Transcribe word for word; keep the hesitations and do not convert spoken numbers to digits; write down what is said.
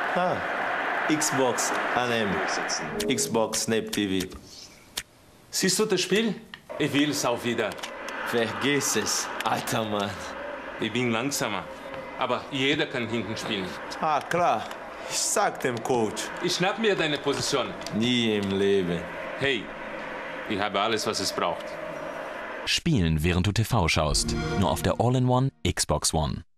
Ah, Xbox An M, Xbox Snap T V. Siehst du das Spiel? Ich will's auch wieder. Vergiss es, alter Mann. Ich bin langsamer, aber jeder kann hinten spielen. Ah, klar. Ich sag dem Coach. Ich schnapp mir deine Position. Nie im Leben. Hey, ich habe alles, was es braucht. Spielen, während du T V schaust. Nur auf der All-in-One Xbox One.